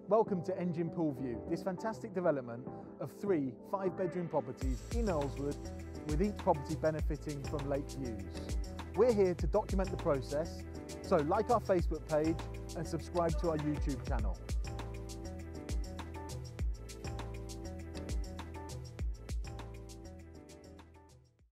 Welcome to Engine Pool View, this fantastic development of 3 5-bedroom properties in Earlswood, with each property benefiting from lake views. We're here to document the process, so like our Facebook page and subscribe to our YouTube channel.